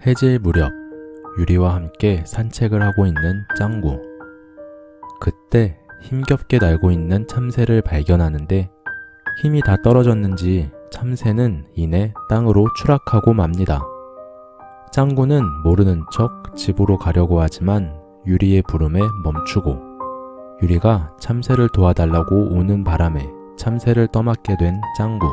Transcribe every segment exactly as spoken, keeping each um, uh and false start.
해질 무렵 유리와 함께 산책을 하고 있는 짱구. 그때 힘겹게 날고 있는 참새를 발견하는데 힘이 다 떨어졌는지 참새는 이내 땅으로 추락하고 맙니다. 짱구는 모르는 척 집으로 가려고 하지만 유리의 부름에 멈추고 유리가 참새를 도와달라고 오는 바람에 참새를 떠맡게 된 짱구.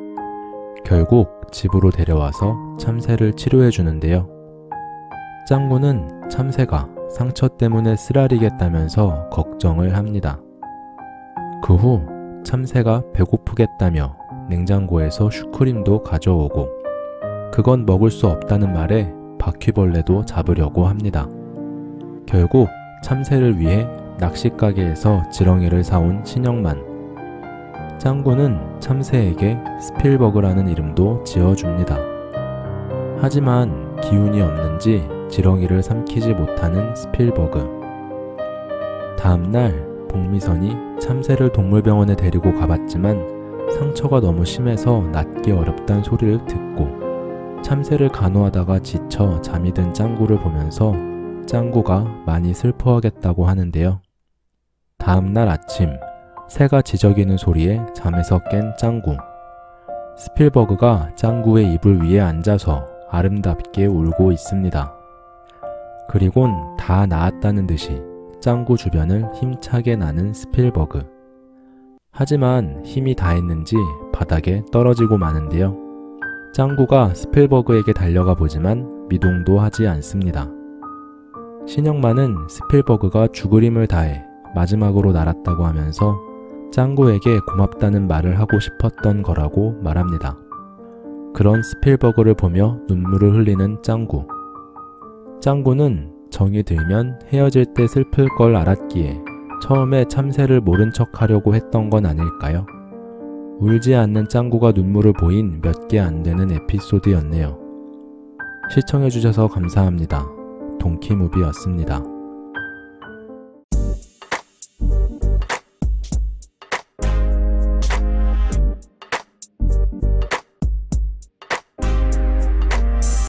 결국 집으로 데려와서 참새를 치료해 주는데요. 짱구는 참새가 상처 때문에 쓰라리겠다면서 걱정을 합니다. 그 후 참새가 배고프겠다며 냉장고에서 슈크림도 가져오고 그건 먹을 수 없다는 말에 바퀴벌레도 잡으려고 합니다. 결국 참새를 위해 낚시가게에서 지렁이를 사온 신영만. 짱구는 참새에게 스필버그라는 이름도 지어줍니다. 하지만 기운이 없는지 지렁이를 삼키지 못하는 스필버그. 다음날 복미선이 참새를 동물병원에 데리고 가봤지만 상처가 너무 심해서 낫기 어렵다는 소리를 듣고 참새를 간호하다가 지쳐 잠이 든 짱구를 보면서 짱구가 많이 슬퍼하겠다고 하는데요. 다음날 아침 새가 지저귀는 소리에 잠에서 깬 짱구. 스필버그가 짱구의 이불 위에 앉아서 아름답게 울고 있습니다. 그리곤 다 나았다는 듯이 짱구 주변을 힘차게 나는 스필버그. 하지만 힘이 다했는지 바닥에 떨어지고 마는데요. 짱구가 스필버그에게 달려가 보지만 미동도 하지 않습니다. 신영만은 스필버그가 죽을 힘을 다해 마지막으로 날았다고 하면서 짱구에게 고맙다는 말을 하고 싶었던 거라고 말합니다. 그런 스필버그를 보며 눈물을 흘리는 짱구. 짱구는 정이 들면 헤어질 때 슬플 걸 알았기에 처음에 참새를 모른 척 하려고 했던 건 아닐까요? 울지 않는 짱구가 눈물을 보인 몇 개 안 되는 에피소드였네요. 시청해주셔서 감사합니다. 동키무비였습니다.